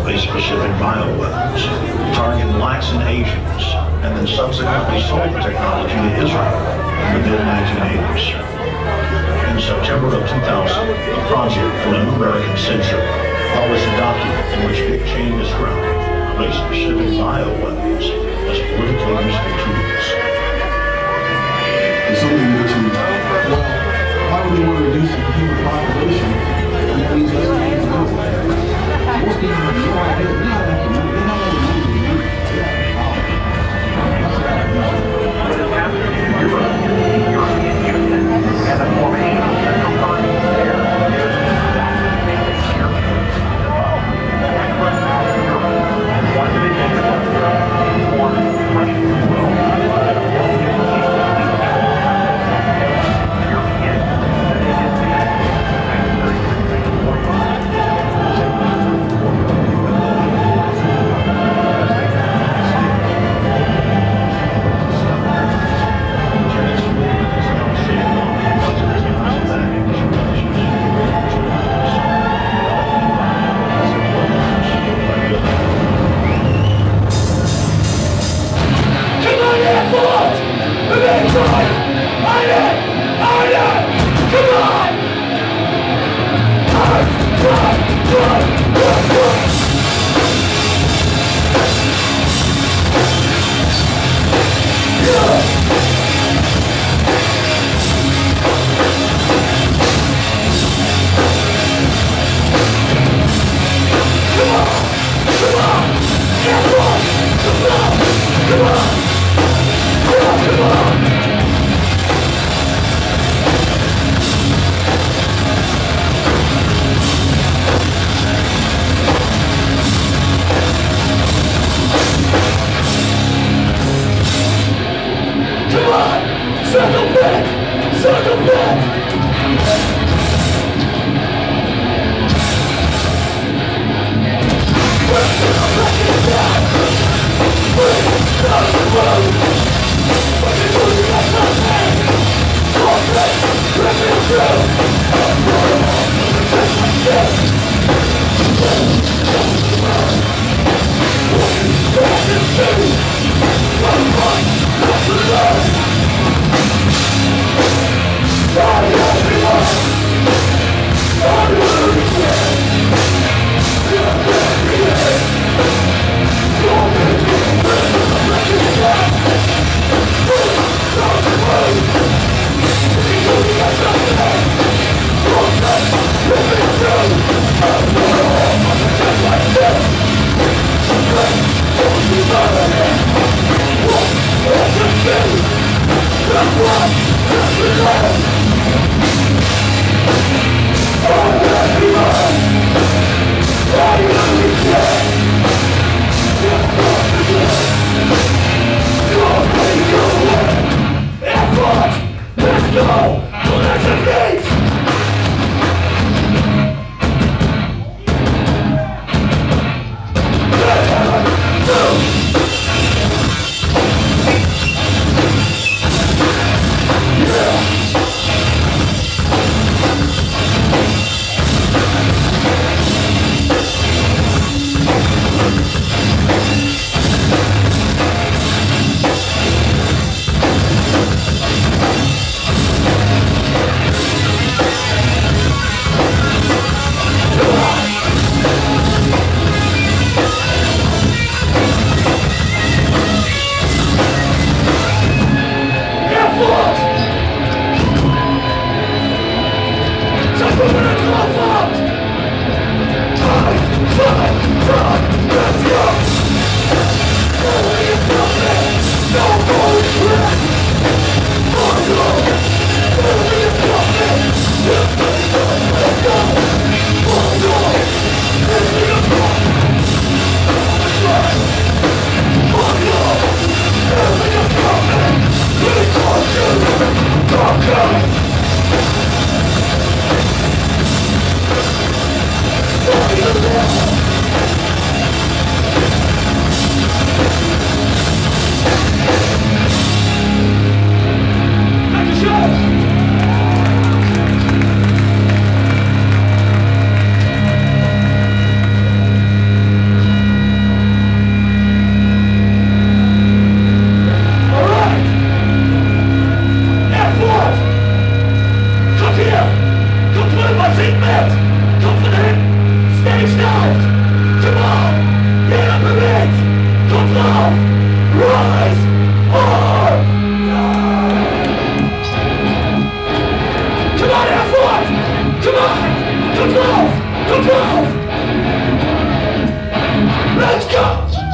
race-specific bioweapons, targeted blacks and Asians, and then subsequently sold the technology to Israel in the mid-1980s. In September of 2000, the Project for a New American Century published a document in which Dick Cheney described race-specific bioweapons as politically useful tools. It's something that you, well, why would they want to reduce the human population? And that means that's what they do. Most people have no idea. They don't have the money. They don't have the money to do it. European Union and the formation of Central Party there. One division formed Russian European schnauft! Come on! Jeder bewegt! Kommt drauf! Rise or die! Come on, Erfurt! Come on! Kommt drauf! Kommt drauf! Let's go!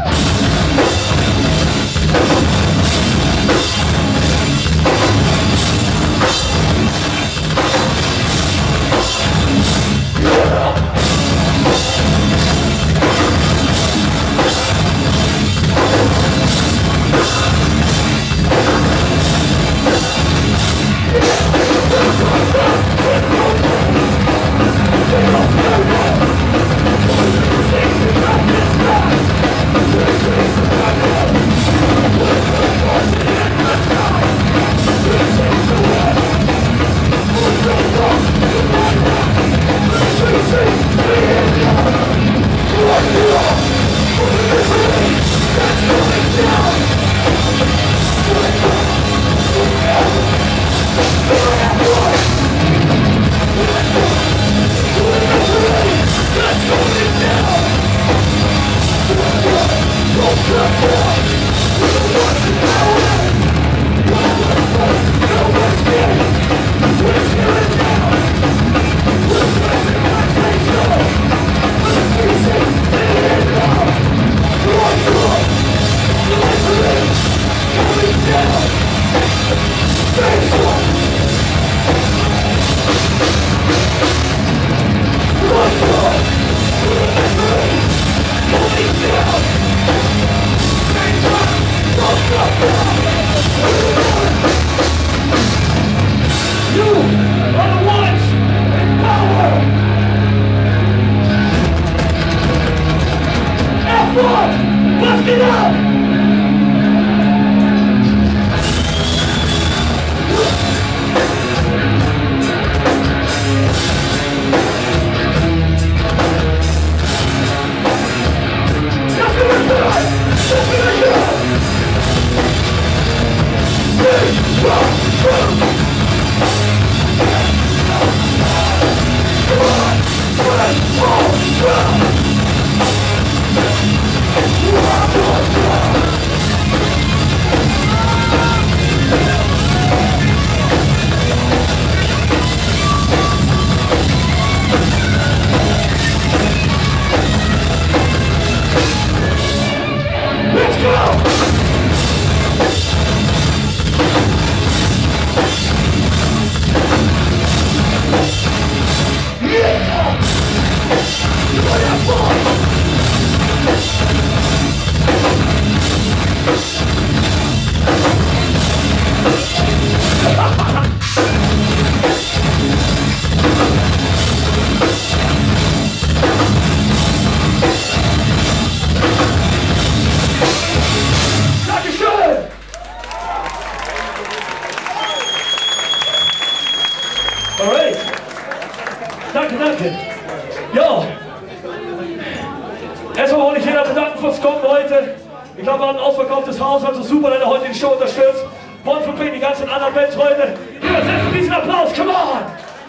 Ich glaube, wir haben ein ausverkauftes Haus, also super, dass ihr heute die Show unterstützt. Wollen von die ganzen anderen Bands heute. Gib uns jetzt diesen Applaus, come on!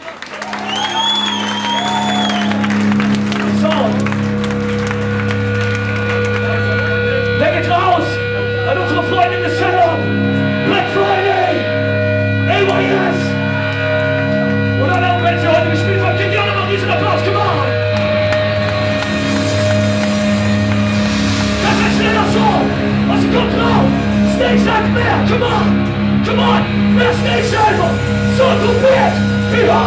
So. Der geht raus an unsere Freunde in the Setup. Black Friday, AYS. Und alle anderen Bands, die heute gespielt haben, gebt ihr auch noch einen riesen Applaus, come on! Das ist schneller so! Also kommt drauf! Stage sagt mehr! Come on! Come on! Mehr Stage einfach! So gruppiert! Wie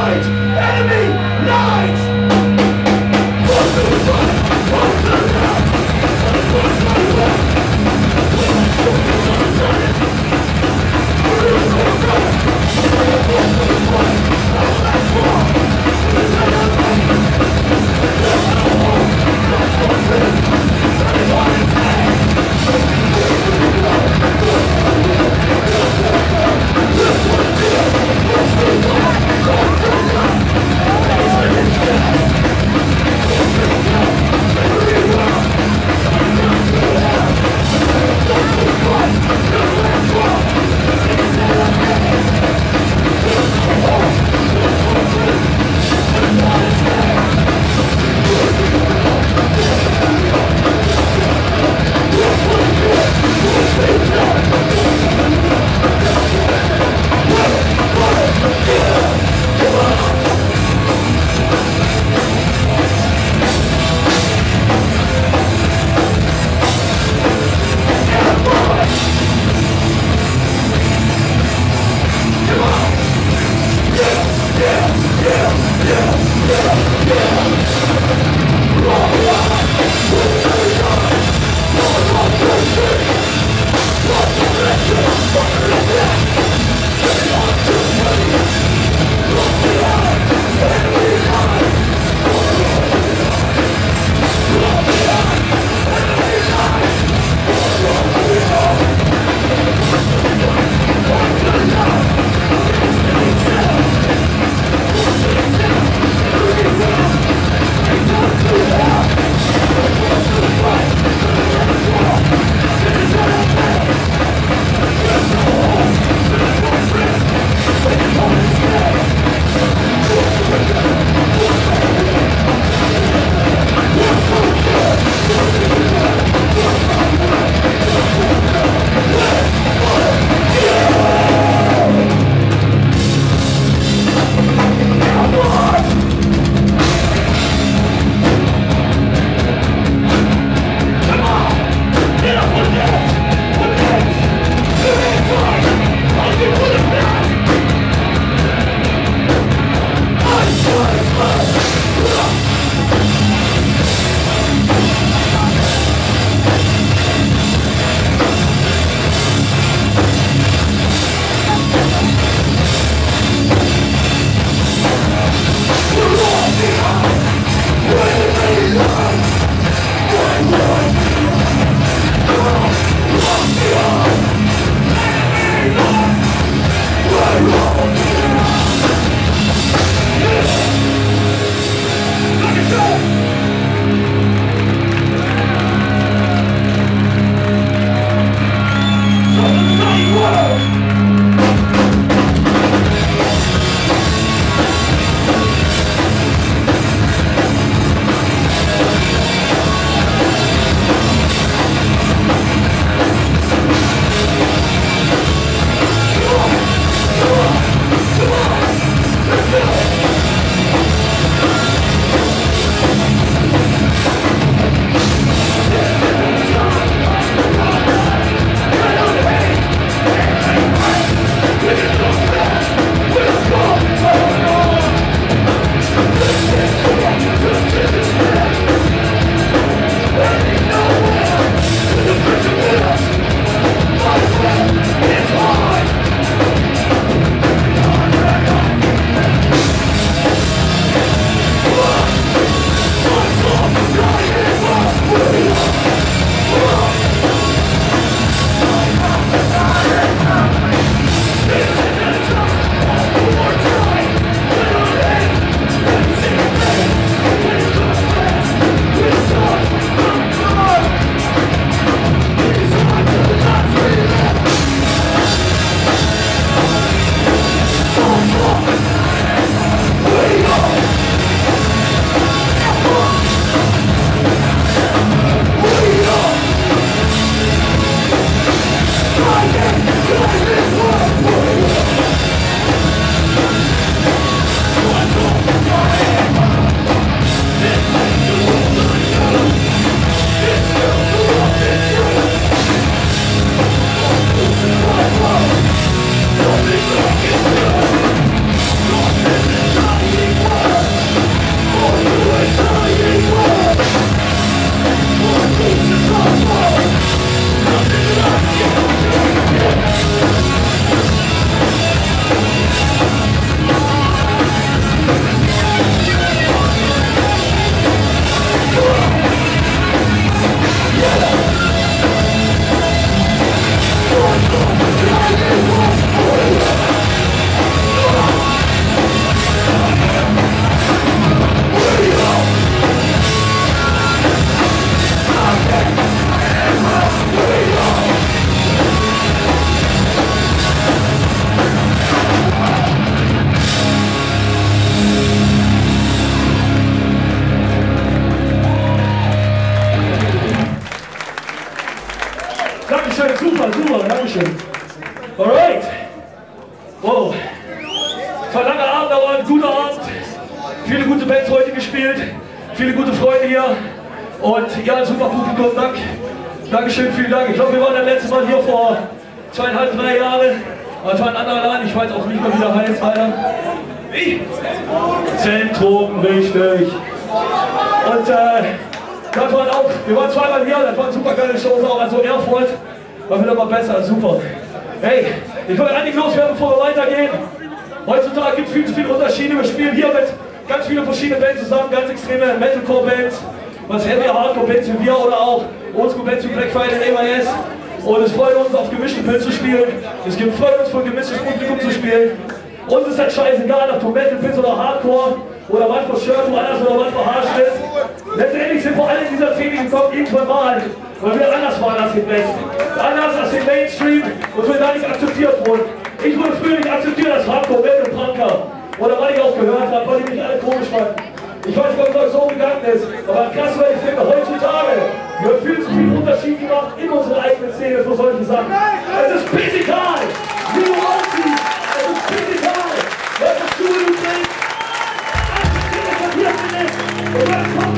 Dankeschön, super, super, Dankeschön. Alright. Wow. Es war ein langer Abend, aber ein guter Abend. Viele gute Bands heute gespielt, viele gute Freunde hier. Und ja, ein super Publikum, Dank. Dankeschön, vielen Dank. Ich glaube, wir waren das letzte Mal hier vor 2,5, 3 Jahren. Aber es war ein anderer Laden, ich weiß auch nicht mehr, wie der heißt, Alter. Wie? Zentrum, richtig. Und das waren auch, wir waren zweimal hier, das waren super geile Shows auch, also Erfurt war wieder mal besser, super. Hey, ich wollte eigentlich loswerden, bevor wir weitergehen. Heutzutage gibt es viel zu viele Unterschiede, wir spielen hier mit ganz vielen verschiedenen Bands zusammen, ganz extreme Metalcore-Bands, was Heavy Hardcore-Bands wie wir oder auch Oldschool-Bands wie Black Friday und MIS. Und es freut uns, auf gemischte Bands zu spielen. Es freut uns, vor gemischtes Publikum zu spielen. Uns ist halt scheißegal, ob du Metal bist oder Hardcore oder was für Shirt du anders oder was für Haarschnitt. Letztendlich sind wir alle in dieser Szene gekommen, irgendwann mal, weil wir anders waren als den Besten. Anders als den Mainstream und wir da nicht akzeptiert wurden. Ich wurde früher nicht akzeptiert als Hardcore, Metal, Punker. Oder weil ich auch gehört habe, weil ich mich alle komisch fand. Ich weiß nicht, ob es so gegangen ist, aber krass, weil ich finde, heutzutage wird viel zu viel Unterschied gemacht in unserer eigenen Szene für solche Sachen. Es ist physikal, wie du aussiehst, es ist physikal, welche Schuhe du trägst, akzeptiert, was hier drin ist, und was kommt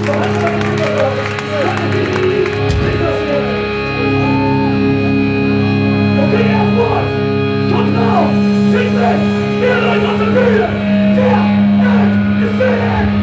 okay, Erfurt, kommt drauf, singt mit, ihr Leute auf der Bühne, der Endgefühl.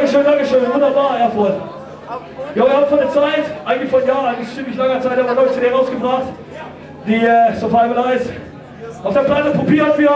Dankeschön, wunderbar, Erfurt. Ja, wir haben von der Zeit, eigentlich von ziemlich langer Zeit, haben wir eine neue CD rausgebracht, die Survival Eyes. Auf der Platte probieren wir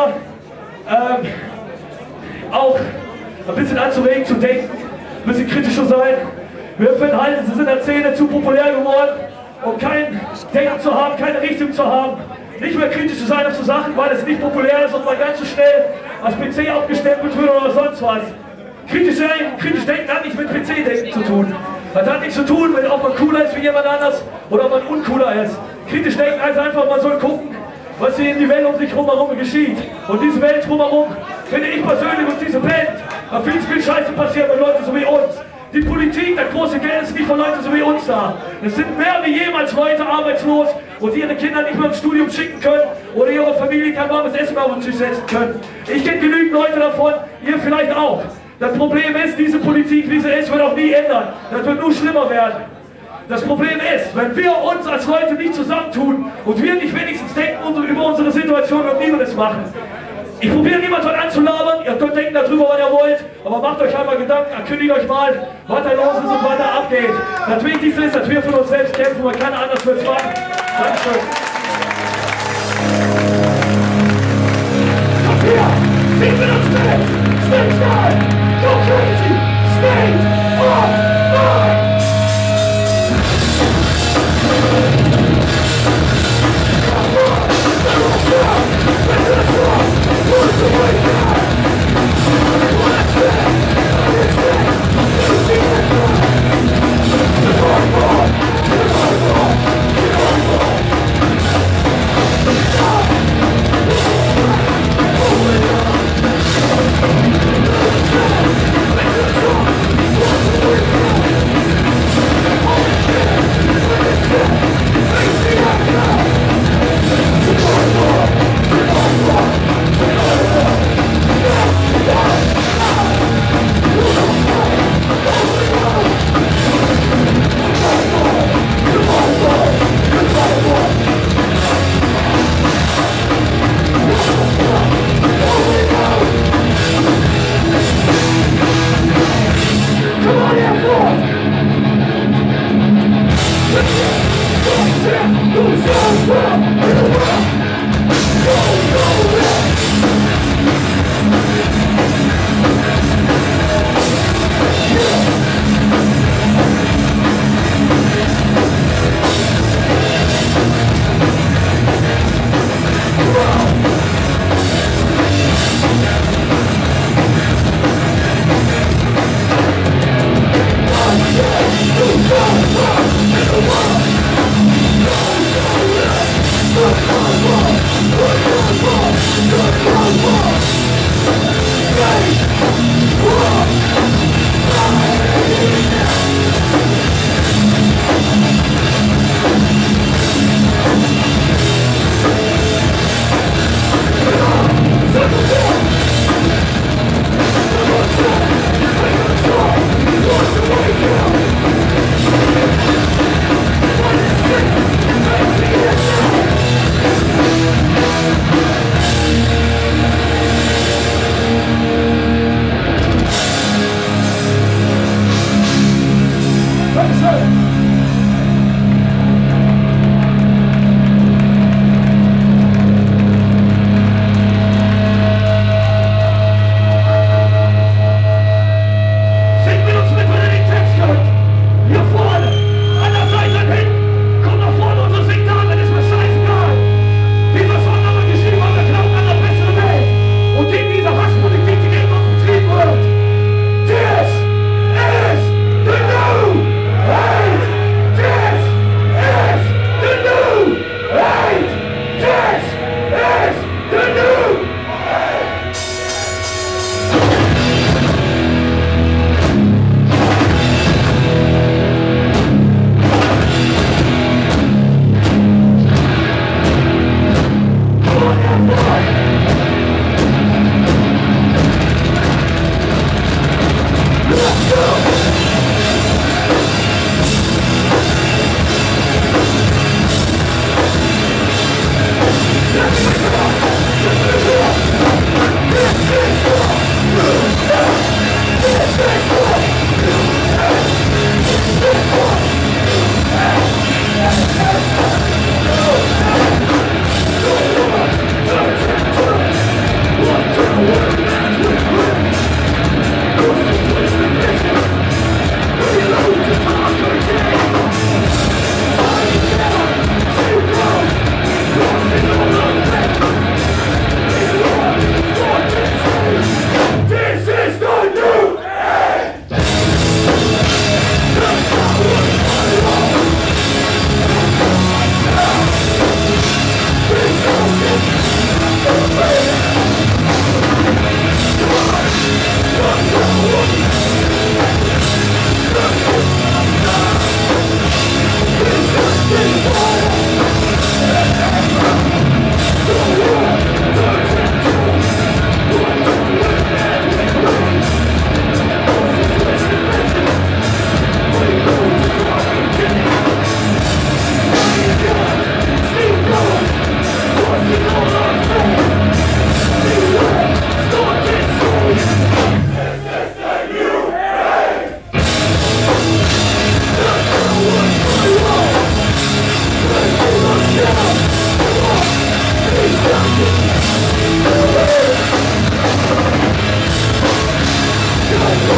auch ein bisschen anzuregen, zu denken, ein bisschen kritisch zu sein. Wir finden halt, es ist in der Szene zu populär geworden, um kein Denken zu haben, keine Richtung zu haben. Nicht mehr kritisch zu sein auf so Sachen, weil es nicht populär ist und man ganz so schnell als PC abgestempelt wird oder sonst was. Kritisch denken hat nichts mit PC-Denken zu tun. Das hat nichts zu tun, wenn auch man cooler ist wie jemand anders oder man uncooler ist. Kritisch denken heißt einfach, man soll gucken, was hier in die Welt um sich herum geschieht. Und diese Welt drumherum, finde ich persönlich, und diese Welt, da viel Scheiße passiert mit Leuten so wie uns. Die Politik, das große Geld ist nicht von Leuten so wie uns da. Es sind mehr wie jemals Leute arbeitslos und die ihre Kinder nicht mehr ins Studium schicken können oder ihre Familie kein warmes Essen mehr auf den Tisch setzen können. Ich kenne genügend Leute davon, ihr vielleicht auch. Das Problem ist, diese Politik, wie sie ist, wird auch nie ändern. Das wird nur schlimmer werden. Das Problem ist, wenn wir uns als Leute nicht zusammentun und wir nicht wenigstens denken über unsere Situation und niemand es machen. Ich probiere niemanden heute anzulabern, ihr könnt denken darüber, was ihr wollt, aber macht euch einmal Gedanken, erkündigt euch mal, was da los ist und was da abgeht. Das Wichtigste ist, dass wir für uns selbst kämpfen, weil keiner anders wird es machen. Dankeschön. Und wir sind mit uns mit! Stay strong! Go crazy! State of mind! Let's go!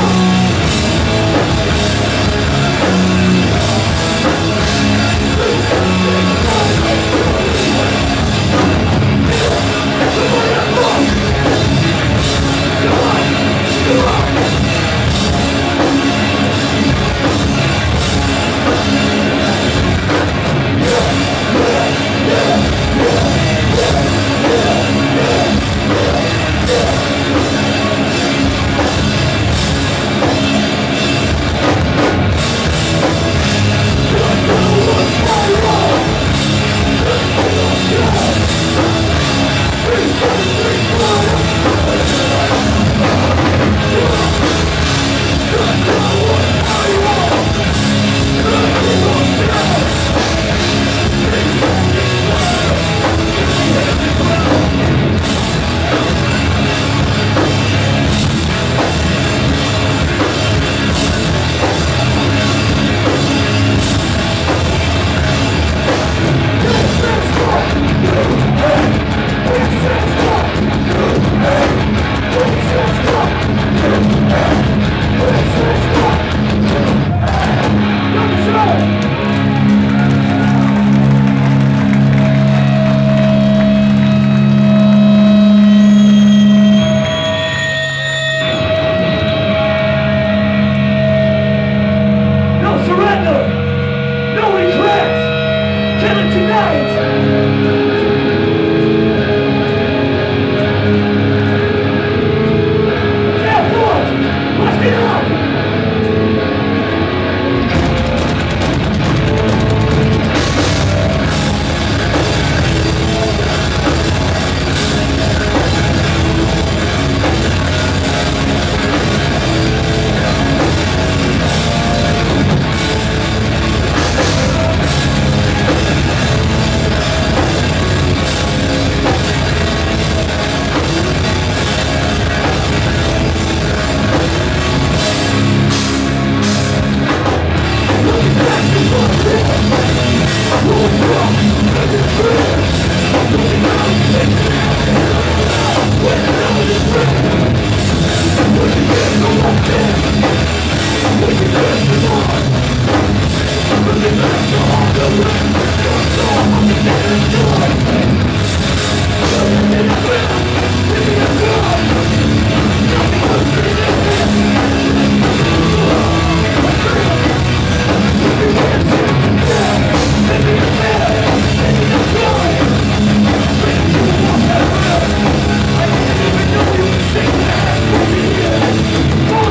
Come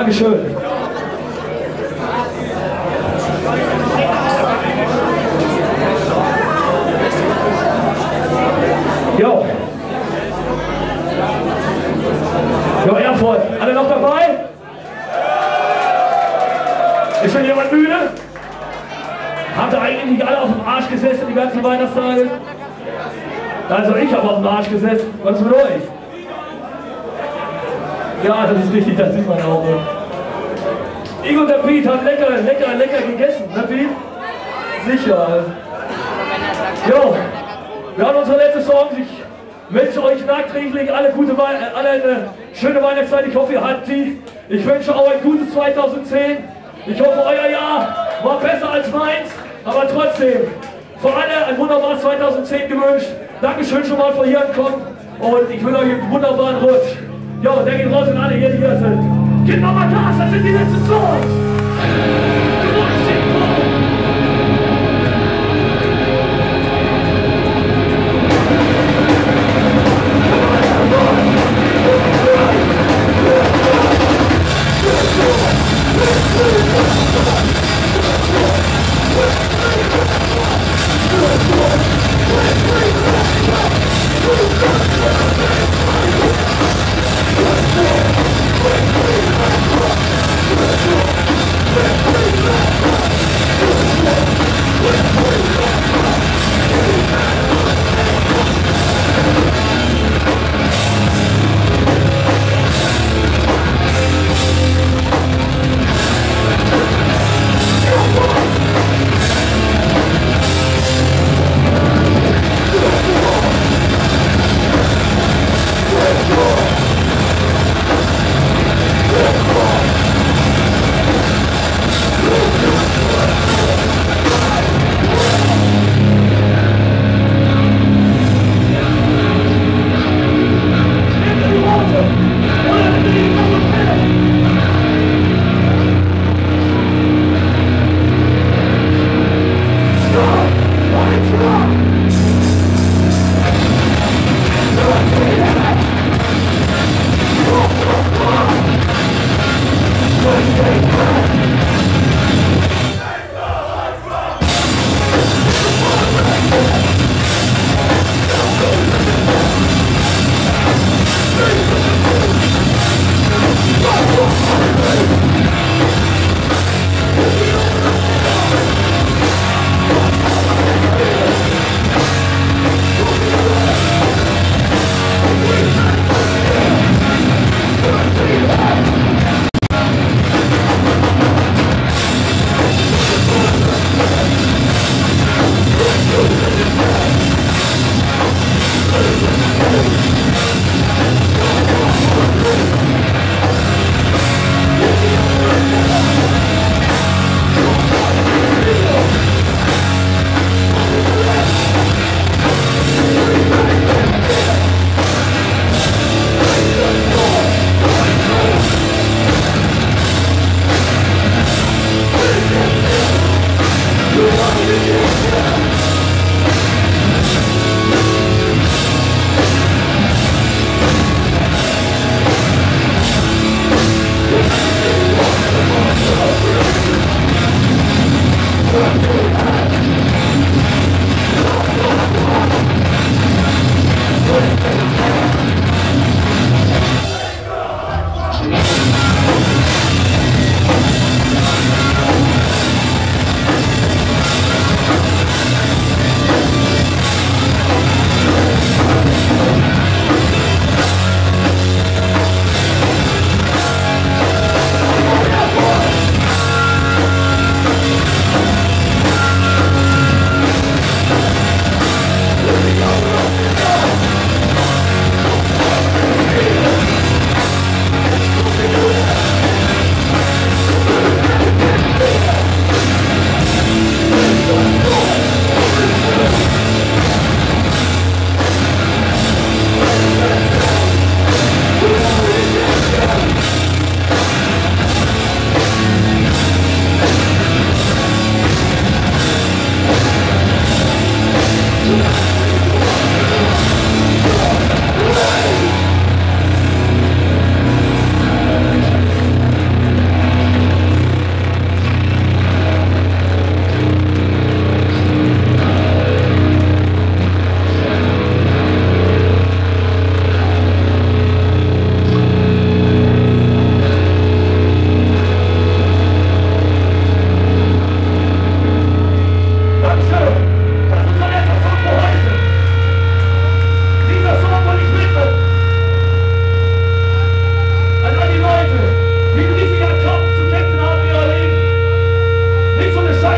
Dankeschön. Jo. Jo, Erfurt. Alle noch dabei? Ist schon jemand müde? Habt ihr eigentlich nicht alle auf dem Arsch gesessen die ganzen Weihnachtstage? Also ich habe auf dem Arsch gesessen. Was ist mit euch? Ja, das ist richtig, das sieht man auch. Ich und der Piet haben lecker gegessen, ne Piet? Sicher. Jo, wir haben unsere letzte Song. Ich wünsche euch nachträglich alle eine schöne Weihnachtszeit. Ich hoffe, ihr hattet die. Ich wünsche auch ein gutes 2010. Ich hoffe, euer Jahr war besser als meins. Aber trotzdem, für alle ein wunderbares 2010 gewünscht. Dankeschön schon mal für hier ankommen. Und ich wünsche euch einen wunderbaren Rutsch. Jo, der geht raus an alle hier, die hier sind. Gebt nochmal Gas, das sind die letzten Songs. Let's go!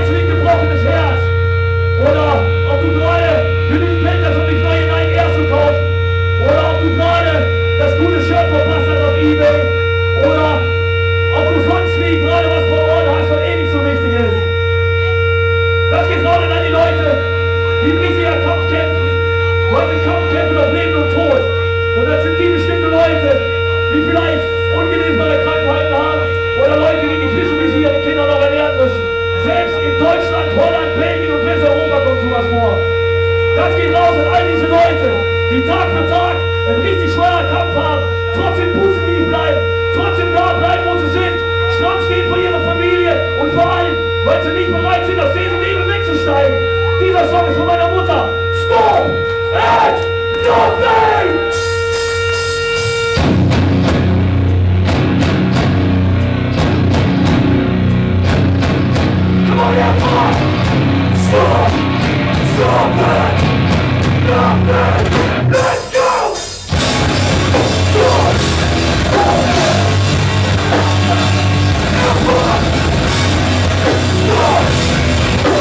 du ein gebrochenes Herz? Oder ob du gerade genügend Geld hast, um dich neu in einen R zu kaufen? Oder ob du gerade das gute Shirt verpasst hast auf eBay? Oder ob du sonst wie gerade was vor Ort hast, was eh nicht so wichtig ist? Das geht gerade an die Leute, die im riesigen Kampf kämpfen. Heute Kampf kämpfen auf Leben und Tod. Und das sind die bestimmte Leute, die vielleicht ungenesbare Krankheiten haben. Oder Leute, die nicht wissen, wie sie ihre Kinder noch ernähren müssen. Selbst in Deutschland, Holland, Belgien und Westeuropa kommt sowas vor. Das geht raus an all diese Leute, die Tag für Tag einen richtig schweren Kampf haben, trotzdem positiv bleiben, trotzdem da bleiben, wo sie sind, stramm stehen vor ihrer Familie und vor allem, weil sie nicht bereit sind, aus diesem Leben wegzusteigen. Dieser Song ist von meiner Mutter. Stop at nothing! Come on, everyone! Stop! Stop it! Nothing! Let's go! Stop! Stop!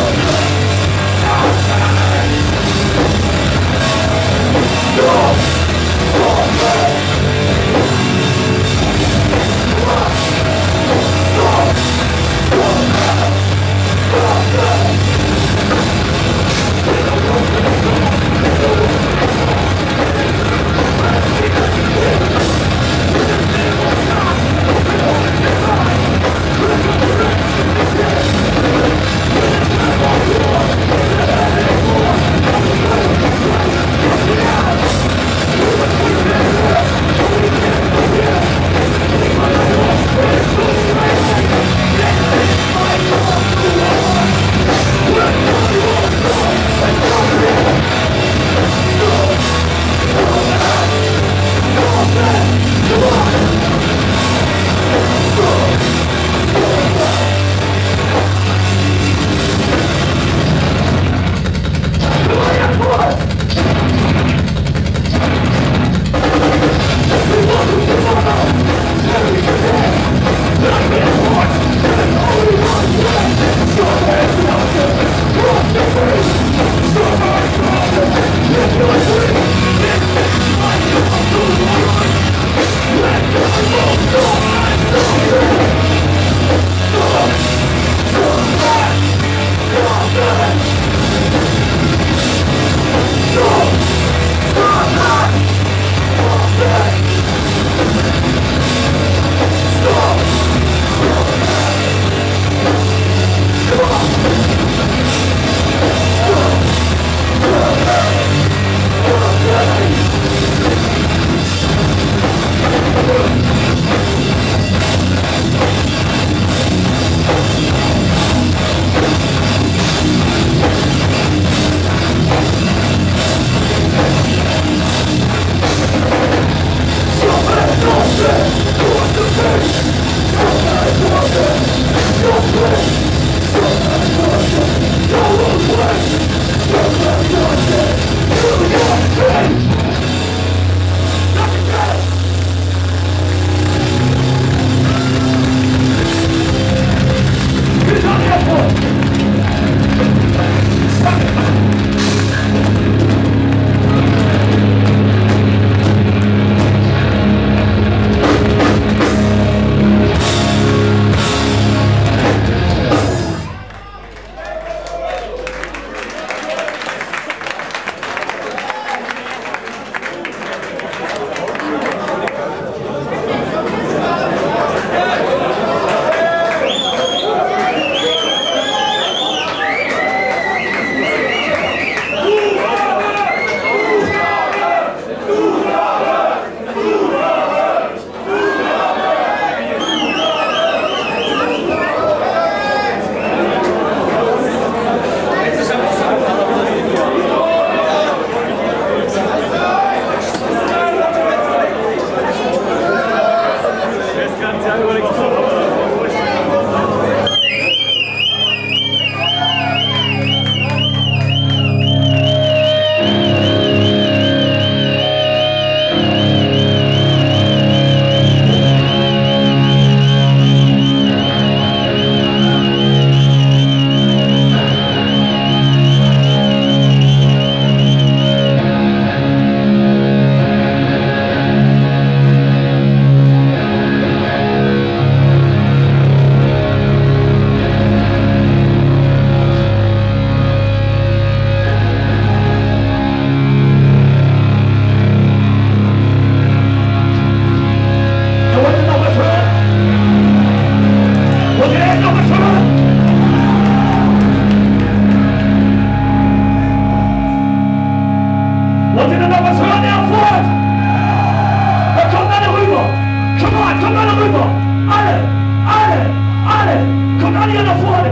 Stop!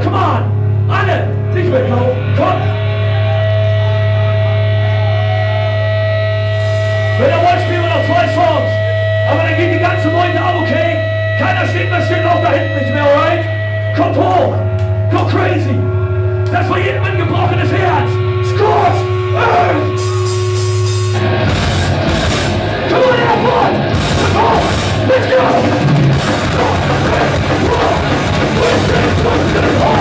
come on! Alle! Nicht weglaufen! Komm! Wenn ihr wollt, spielen wir noch 2 Songs. Aber dann geht die ganze Meute ab, okay? Keiner steht mehr still, auch da hinten nicht mehr, alright? Kommt hoch! Go crazy! Das war jedem ein gebrochenes Herz! Scorched Earth! Come on, Airport! Come on! Let's go!